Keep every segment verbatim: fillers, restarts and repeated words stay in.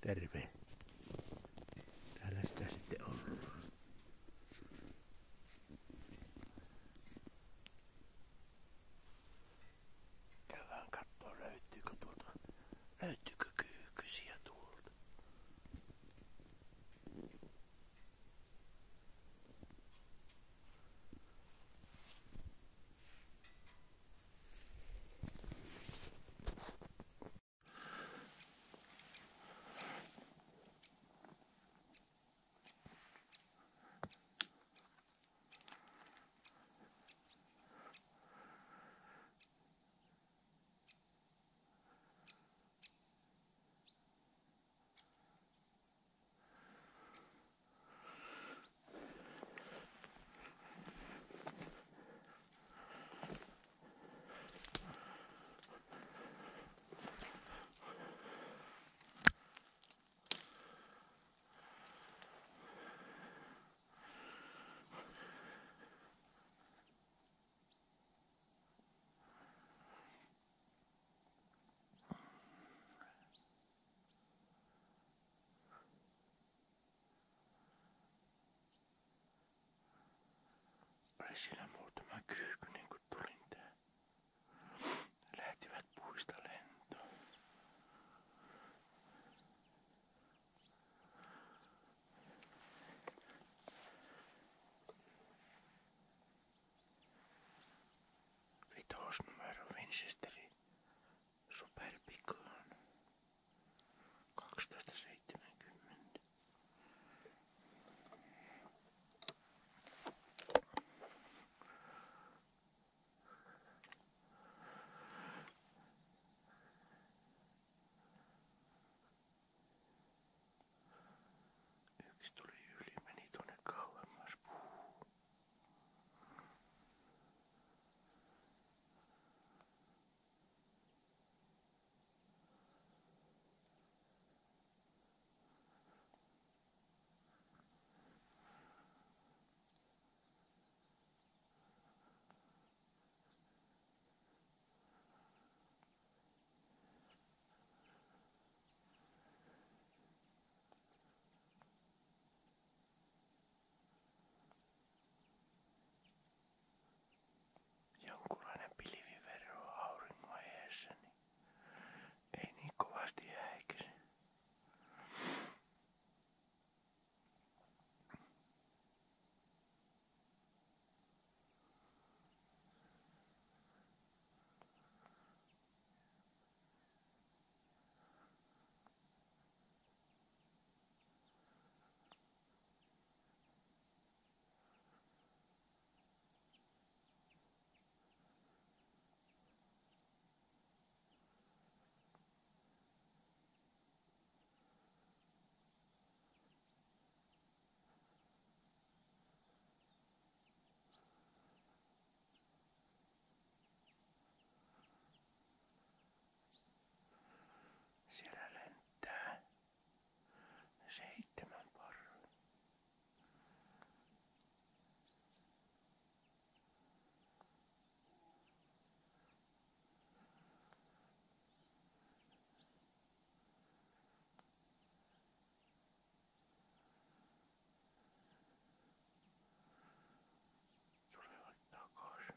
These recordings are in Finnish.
Terve. Täällä sitä sitten on. Käydään kattoo löytyykö tuolta. Löytyykö kyykkysiä tuolta. Oli siellä muutama kyykky niin kun tulin tää. Lähtivät puista lentoon. Vitosnumero Winchesterin Super Picoon kaksitoista seitsemänkymmentä. Yksi tuli yli, meni tuonne kauemmas puuhun. Jonkunlainen pilvivero on auringon edessä, niin ei niin kovasti häikäse. Siellä lentää seitsemän parvea. Tulevat takaisin.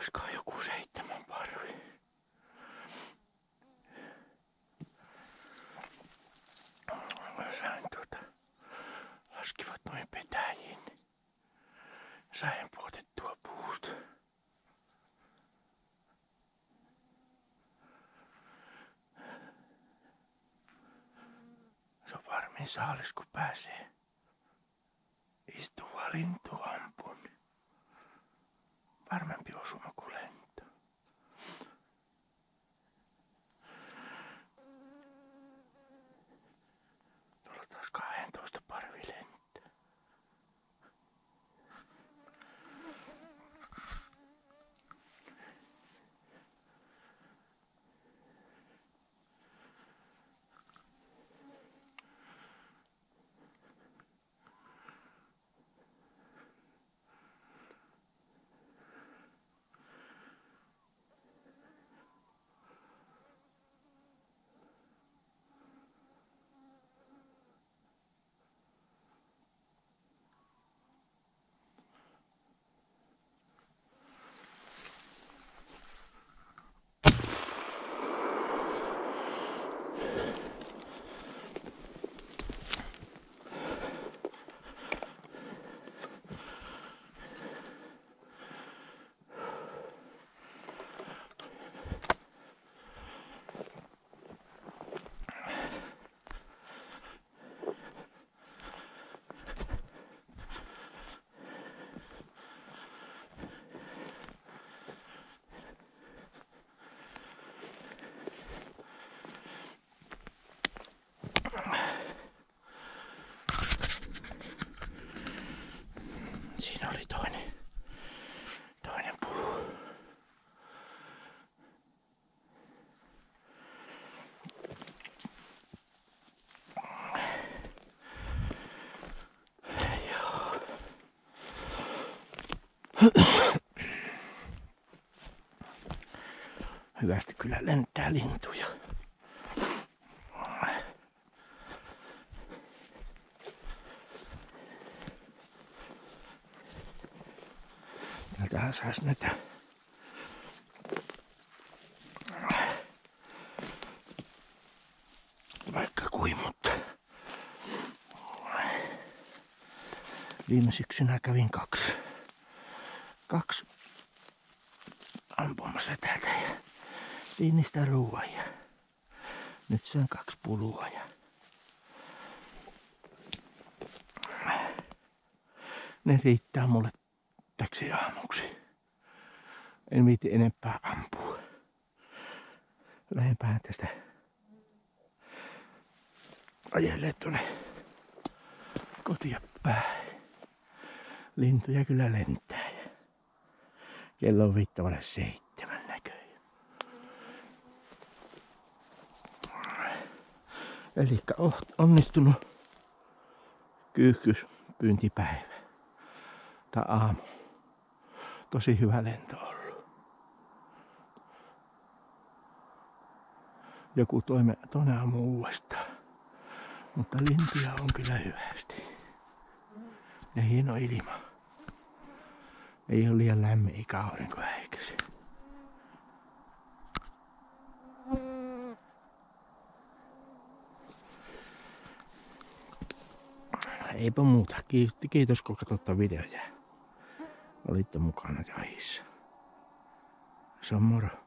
Olisikohan joku seitsemän parvi. Sain tuota, laskivat noin petäjiin. Sain puotettua puusta. Se on varmin saalis, kun pääsee istuvaa lintua ampuun. Varmempi osuma kuin lento. Tuolla taas kaksitoista parvi lentää. Siinä oli toinen, toinen pulu. Joo. Hyvästi kyllä lentää lintuja. Täältähän saisi näitä vaikka kuin, mutta viime syksynä kävin kaksi, kaksi ampumassa täältä ja tein niistä ruuan ja nyt se on kaksi pulua ja ne riittää mulle täksi aamuksi. En viiti enempää ampua. Lähdenpähän tästä ajelee tuonne kotia päin. Lintuja kyllä lentää. Kello on viittavalle seitsemän näköjään. Elikkä onnistunut kyyhkyspyyntipäivä. Tai aamu. Tosi hyvä lento ollut. Joku toime, toinen aamu uudestaan. Mutta lintuja on kyllä hyvästi. Ja hieno ilma. Ei ole liian lämmin eikä aurinko häikäse. Eipä muuta. Kiitos kun katsotte videoja. Olitte mukana jahissa. Se on moro.